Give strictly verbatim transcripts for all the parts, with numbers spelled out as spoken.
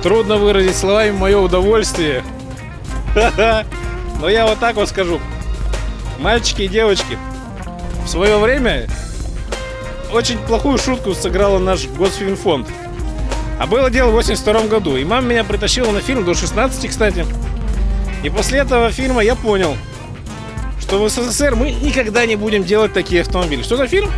Трудно выразить словами мое удовольствие. Но я вот так вот скажу. Мальчики и девочки, в свое время очень плохую шутку сыграл наш Госфильмфонд. А было дело в восемьдесят втором году. И мама меня притащила на фильм до шестнадцати, кстати. И после этого фильма я понял, что в СССР мы никогда не будем делать такие автомобили. Что за фильм?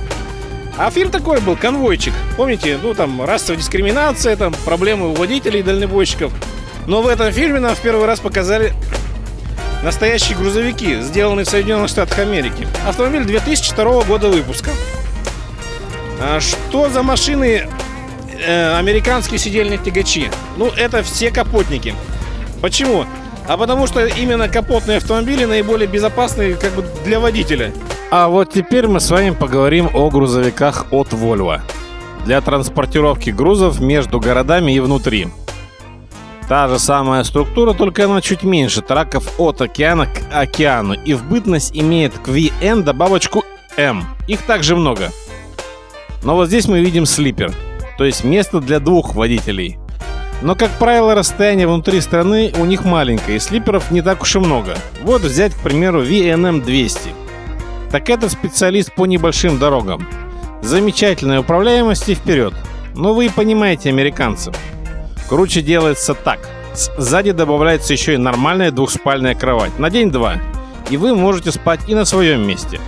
А фильм такой был, «Конвойчик». Помните, ну там расовая дискриминация, там проблемы у водителей и дальнобойщиков. Но в этом фильме нам в первый раз показали настоящие грузовики, сделанные в Соединенных Штатах Америки. Автомобиль две тысячи второго года выпуска. А что за машины? Э, американские сидельные тягачи. Ну, это все капотники. Почему? А потому что именно капотные автомобили наиболее безопасны как бы для водителя. А вот теперь мы с вами поговорим о грузовиках от Volvo. Для транспортировки грузов между городами и внутри. Та же самая структура, только она чуть меньше. Траков от океана к океану. И в бытность имеет к ви эн добавочку эм. Их также много. Но вот здесь мы видим слипер. То есть место для двух водителей. Но, как правило, расстояние внутри страны у них маленькое. И слиперов не так уж и много. Вот взять, к примеру, ви эн эм двести. Так это специалист по небольшим дорогам. Замечательная управляемость и вперед. Но вы понимаете американцев. Круче делается так. Сзади добавляется еще и нормальная двухспальная кровать. На день-два. И вы можете спать и на своем месте.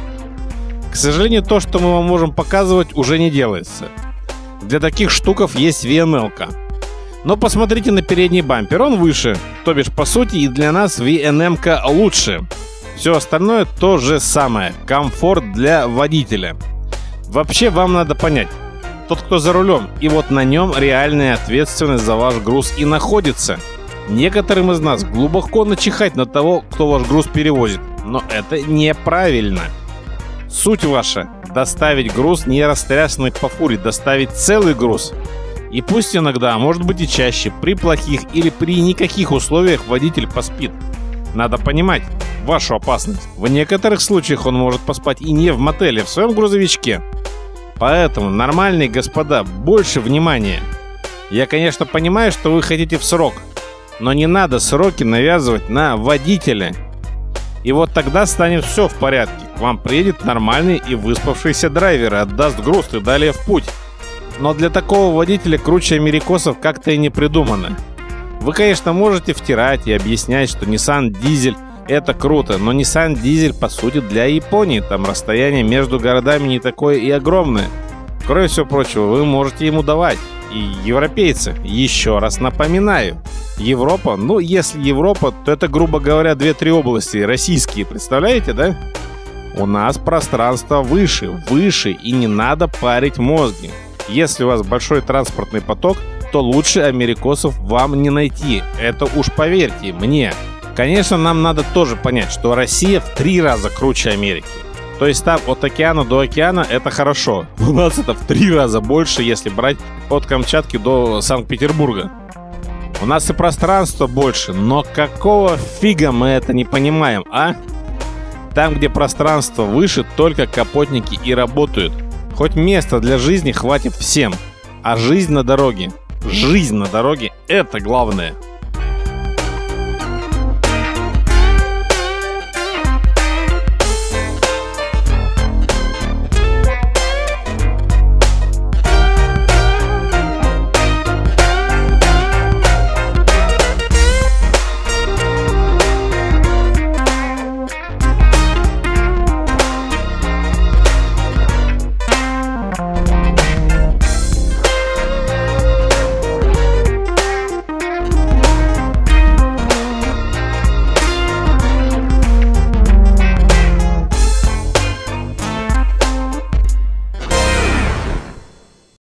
К сожалению, то, что мы вам можем показывать, уже не делается. Для таких штуков есть ви эн эл-ка. Но посмотрите на передний бампер. Он выше. То бишь, по сути, и для нас ви эн эм-ка лучше. Все остальное то же самое. Комфорт для водителя. Вообще, вам надо понять. Тот, кто за рулем, и вот на нем реальная ответственность за ваш груз и находится. Некоторым из нас глубоко начихать на того, кто ваш груз перевозит. Но это неправильно. Суть ваша – доставить груз не растрясанный по фуре, доставить целый груз. И пусть иногда, может быть и чаще, при плохих или при никаких условиях водитель поспит. Надо понимать вашу опасность. В некоторых случаях он может поспать и не в мотеле, в своем грузовичке. Поэтому, нормальные господа, больше внимания. Я, конечно, понимаю, что вы хотите в срок, но не надо сроки навязывать на водителя. И вот тогда станет все в порядке. К вам приедет нормальный и выспавшийся драйвер и отдаст груз и далее в путь. Но для такого водителя круче америкосов как-то и не придумано. Вы, конечно, можете втирать и объяснять, что Nissan Diesel это круто, но Nissan Diesel по сути для Японии. Там расстояние между городами не такое и огромное. Кроме всего прочего, вы можете ему давать. И европейцы, еще раз напоминаю, Европа, ну если Европа, то это, грубо говоря, две-три области российские, представляете, да? У нас пространство выше, выше, и не надо парить мозги. Если у вас большой транспортный поток, то лучше америкосов вам не найти. Это уж поверьте мне. Конечно, нам надо тоже понять, что Россия в три раза круче Америки. То есть там от океана до океана это хорошо. У нас это в три раза больше, если брать от Камчатки до Санкт-Петербурга. У нас и пространство больше, но какого фига мы это не понимаем, а? Там, где пространство выше, только капотники и работают. Хоть места для жизни хватит всем. А жизнь на дороге, жизнь на дороге – это главное.